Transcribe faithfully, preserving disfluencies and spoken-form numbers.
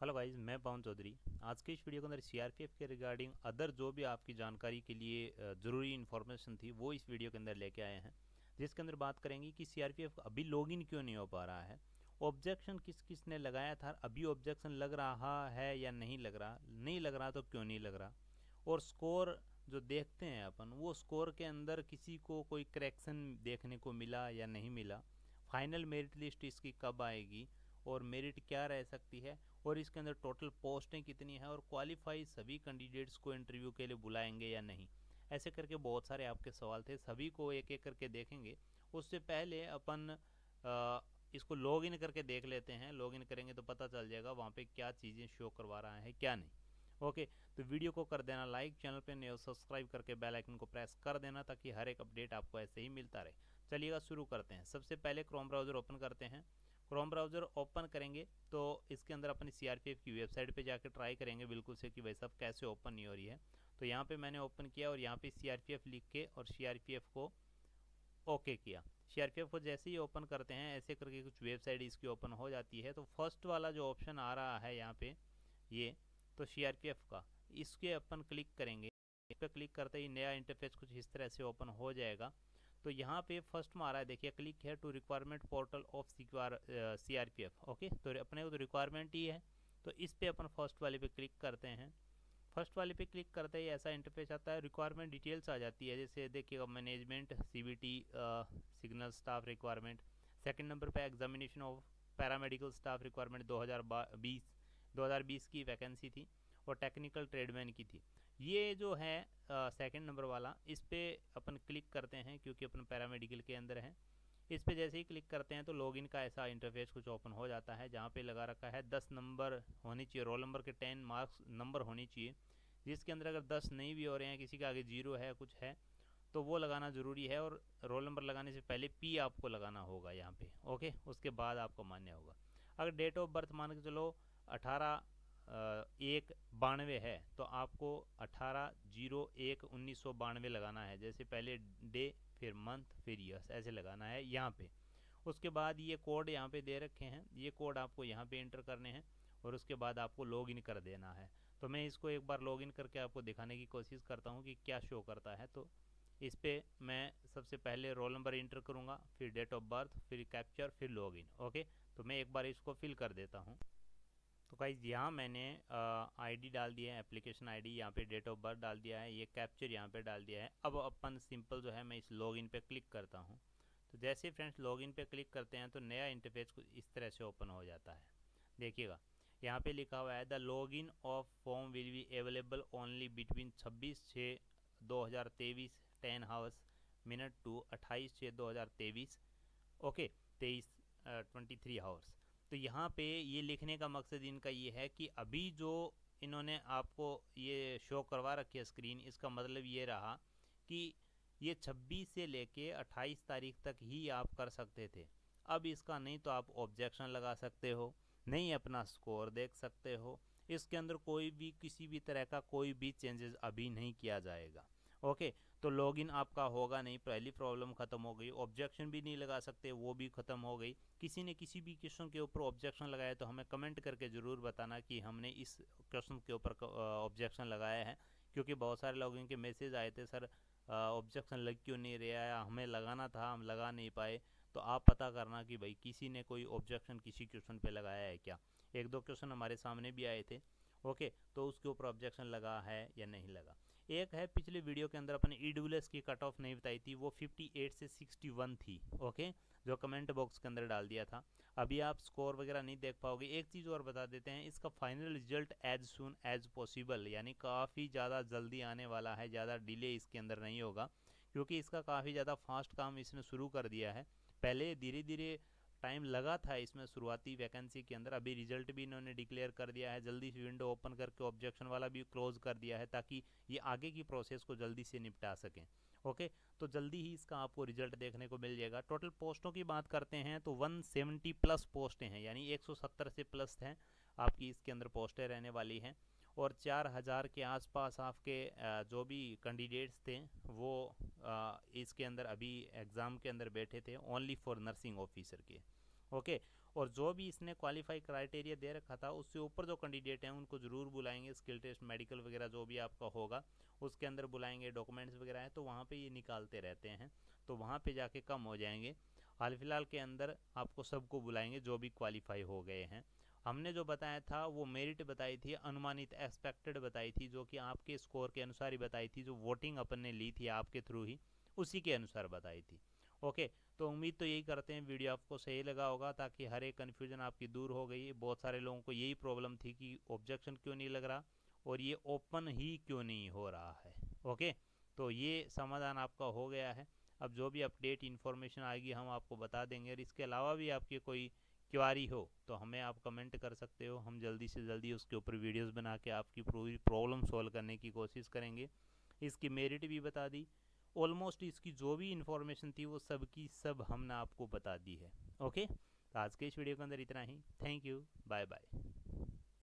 Hello guys, मैं पवन चौधरी। आज की इस वीडियो के अंदर सीआरपीएफ के रिगार्डिंग अदर जो भी आपकी जानकारी के लिए अ, ज़रूरी इन्फॉर्मेशन थी वो इस वीडियो के अंदर लेके आए हैं, जिसके अंदर बात करेंगे कि सीआरपीएफ अभी लॉगिन क्यों नहीं हो पा रहा है, ऑब्जेक्शन किस किस ने लगाया था, अभी ऑब्जेक्शन लग रहा है या नहीं लग रहा, नहीं लग रहा तो क्यों नहीं लग रहा, और स्कोर जो देखते हैं अपन वो स्कोर के अंदर किसी को कोई करेक्शन देखने को मिला या नहीं मिला, फाइनल मेरिट लिस्ट इसकी कब आएगी और मेरिट क्या रह सकती है, और इसके अंदर टोटल पोस्टें कितनी हैं, और क्वालिफाई सभी कैंडिडेट्स को इंटरव्यू के लिए बुलाएंगे या नहीं। ऐसे करके बहुत सारे आपके सवाल थे, सभी को एक एक करके देखेंगे। उससे पहले अपन आ, इसको लॉग इन करके देख लेते हैं। लॉग इन करेंगे तो पता चल जाएगा वहाँ पे क्या चीज़ें शो करवा रहा है क्या नहीं। ओके, तो वीडियो को कर देना लाइक, चैनल पे नए हो सब्सक्राइब करके बेल आइकन को प्रेस कर देना ताकि हर एक अपडेट आपको ऐसे ही मिलता रहे। चलिएगा शुरू करते हैं। सबसे पहले क्रोम ब्राउज़र ओपन करते हैं। क्रोम ब्राउज़र ओपन करेंगे तो इसके अंदर अपनी सीआरपीएफ की वेबसाइट पे जाकर ट्राई करेंगे बिल्कुल से कि भाई सब कैसे ओपन नहीं हो रही है। तो यहाँ पे मैंने ओपन किया और यहाँ पे सीआरपीएफ लिख के और सीआरपीएफ को ओके किया। सीआरपीएफ को जैसे ही ओपन करते हैं ऐसे करके कुछ वेबसाइट इसकी ओपन हो जाती है। तो फर्स्ट वाला जो ऑप्शन आ रहा है यहाँ पे ये, तो सीआरपीएफ का, इसके अपन क्लिक करेंगे। इस पर क्लिक करते ही नया इंटरफेस कुछ इस तरह से ओपन हो जाएगा। तो यहाँ पे फर्स्ट में आ रहा है, देखिए, क्लिक है to requirement portal of CRPF. Okay, तो अपने को तो रिक्वायरमेंट ही है, तो इस पे अपन फर्स्ट वाले पे क्लिक करते हैं। फर्स्ट वाले पे क्लिक करते ही ऐसा इंटरफेस आता है, रिक्वायरमेंट डिटेल्स आ जाती है। जैसे देखिएगा, management, CBT, signal staff requirement. Second number पे examination of paramedical staff requirement दो हज़ार बीस दो हज़ार बीस की वैकेंसी थी और टेक्निकल ट्रेडमैन की थी। ये जो है सेकंड नंबर वाला, इस पे अपन क्लिक करते हैं क्योंकि अपन पैरामेडिकल के अंदर हैं। इस पे जैसे ही क्लिक करते हैं तो लॉगिन का ऐसा इंटरफेस कुछ ओपन हो जाता है, जहाँ पे लगा रखा है दस नंबर होनी चाहिए, रोल नंबर के टेन मार्क्स नंबर होनी चाहिए, जिसके अंदर अगर दस नहीं भी हो रहे हैं, किसी का आगे जीरो है, कुछ है, तो वो लगाना ज़रूरी है। और रोल नंबर लगाने से पहले पी आपको लगाना होगा यहाँ पे। ओके, उसके बाद आपको मान्य होगा। अगर डेट ऑफ बर्थ मान के चलो अठारह एक बानवे है तो आपको अठारह जीरो एक उन्नीस सौ बानवे लगाना है। जैसे पहले डे, फिर मंथ, फिर ईयर्स, ऐसे लगाना है यहाँ पे। उसके बाद ये कोड यहाँ पे दे रखे हैं, ये कोड आपको यहाँ पे एंटर करने हैं और उसके बाद आपको लॉग इन कर देना है। तो मैं इसको एक बार लॉग इन करके आपको दिखाने की कोशिश करता हूँ कि क्या शो करता है। तो इस पर मैं सबसे पहले रोल नंबर इंटर करूँगा, फिर डेट ऑफ बर्थ, फिर कैप्चर, फिर लॉग इन। ओके, तो मैं एक बार इसको फिल कर देता हूँ। तो गाइज यहाँ मैंने आईडी डाल दिया है, एप्लीकेशन आईडी, यहाँ पे डेट ऑफ बर्थ डाल दिया है, ये कैप्चर यहाँ पे डाल दिया है। अब अपन सिंपल जो है मैं इस लॉगिन पे क्लिक करता हूँ। तो जैसे फ्रेंड्स लॉगिन पे क्लिक करते हैं तो नया इंटरफेस कुछ इस तरह से ओपन हो जाता है। देखिएगा, यहाँ पे लिखा हुआ है the login of form will be available only between छब्बीस छः दो हज़ार तेईस टेन हावर्स मिनट टू अट्ठाईस छः दो हज़ार तेईस। ओके, तेईस ट्वेंटी थ्री हावर्स। तो यहाँ पे ये लिखने का मकसद इनका ये है कि अभी जो इन्होंने आपको ये शो करवा रखी है स्क्रीन, इसका मतलब ये रहा कि ये छब्बीस से लेके अट्ठाईस तारीख तक ही आप कर सकते थे। अब इसका नहीं तो आप ऑब्जेक्शन लगा सकते हो, नहीं अपना स्कोर देख सकते हो। इसके अंदर कोई भी किसी भी तरह का कोई भी चेंजेस अभी नहीं किया जाएगा। ओके, तो लॉगिन आपका होगा नहीं, पहली प्रॉब्लम खत्म हो गई। ऑब्जेक्शन भी नहीं लगा सकते, वो भी खत्म हो गई। किसी ने किसी भी क्वेश्चन के ऊपर ऑब्जेक्शन लगाया तो हमें कमेंट करके ज़रूर बताना कि हमने इस क्वेश्चन के ऊपर ऑब्जेक्शन लगाया है, क्योंकि बहुत सारे लोगों के मैसेज आए थे, सर ऑब्जेक्शन लग क्यों नहीं रहा, हमें लगाना था हम लगा नहीं पाए। तो आप पता करना कि भाई किसी ने कोई ऑब्जेक्शन किसी क्वेश्चन पे लगाया है क्या। एक दो क्वेश्चन हमारे सामने भी आए थे। ओके, तो उसके ऊपर ऑब्जेक्शन लगा है या नहीं लगा। एक है, पिछले वीडियो के अंदर अपने ई डब्ल्यू एस की कट ऑफ नहीं बताई थी, वो अट्ठावन से इकसठ थी। ओके, जो कमेंट बॉक्स के अंदर डाल दिया था। अभी आप स्कोर वगैरह नहीं देख पाओगे। एक चीज़ और बता देते हैं, इसका final result as soon as possible, यानी काफ़ी ज़्यादा जल्दी आने वाला है, ज़्यादा डिले इसके अंदर नहीं होगा, क्योंकि इसका काफ़ी ज़्यादा फास्ट काम इसने शुरू कर दिया है। पहले धीरे धीरे टाइम लगा था इसमें शुरुआती वैकेंसी के अंदर, अभी रिजल्ट भी इन्होंने डिक्लेयर कर दिया है, जल्दी से विंडो ओपन करके ऑब्जेक्शन वाला भी क्लोज कर दिया है ताकि ये आगे की प्रोसेस को जल्दी से निपटा सकें। ओके, तो जल्दी ही इसका आपको रिजल्ट देखने को मिल जाएगा। टोटल पोस्टों की बात करते हैं तो एक सौ सत्तर प्लस पोस्टें हैं, यानी एक सौ सत्तर से प्लस हैं आपकी इसके अंदर पोस्टें रहने वाली हैं। और चार हज़ार के आसपास आपके जो भी कैंडिडेट्स थे वो इसके अंदर अभी एग्ज़ाम के अंदर बैठे थे, ओनली फॉर नर्सिंग ऑफिसर के। ओके, और जो भी इसने क्वालिफाई क्राइटेरिया दे रखा था उससे ऊपर जो कैंडिडेट हैं उनको ज़रूर बुलाएंगे। स्किल टेस्ट, मेडिकल वगैरह जो भी आपका होगा उसके अंदर बुलाएंगे, डॉक्यूमेंट्स वगैरह हैं तो वहाँ पे ये निकालते रहते हैं, तो वहाँ पे जाके कम हो जाएंगे। हाल फिलहाल के अंदर आपको सबको बुलाएंगे जो भी क्वालिफाई हो गए हैं। हमने जो बताया था वो मेरिट बताई थी, अनुमानित एक्सपेक्टेड बताई थी, जो कि आपके स्कोर के अनुसार ही बताई थी, जो वोटिंग अपन ने ली थी आपके थ्रू ही उसी के अनुसार बताई थी। ओके, तो उम्मीद तो यही करते हैं वीडियो आपको सही लगा होगा, ताकि हर एक कन्फ्यूजन आपकी दूर हो गई। बहुत सारे लोगों को यही प्रॉब्लम थी कि ऑब्जेक्शन क्यों नहीं लग रहा और ये ओपन ही क्यों नहीं हो रहा है। ओके, तो ये समाधान आपका हो गया है। अब जो भी अपडेट इन्फॉर्मेशन आएगी हम आपको बता देंगे, और इसके अलावा भी आपकी कोई क्वारी हो तो हमें आप कमेंट कर सकते हो, हम जल्दी से जल्दी उसके ऊपर वीडियोस बना के आपकी पूरी प्रॉब्लम सॉल्व करने की कोशिश करेंगे। इसकी मेरिट भी बता दी, ऑलमोस्ट इसकी जो भी इन्फॉर्मेशन थी वो सब की सब हमने आपको बता दी है। ओके, तो आज के इस वीडियो के अंदर इतना ही। Thank you, bye bye.